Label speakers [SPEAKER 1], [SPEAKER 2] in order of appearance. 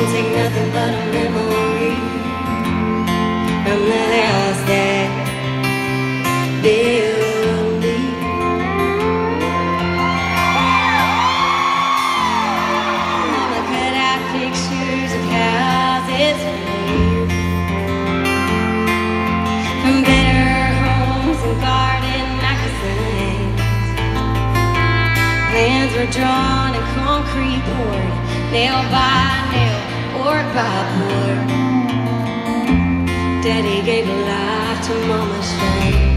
[SPEAKER 1] take nothing but a memory from the house that built me. Mama cut out pictures of houses made from better homes and garden magazines. Plans were drawn and concrete poured, nail by nail, board by board. Daddy gave life to Mama's dream.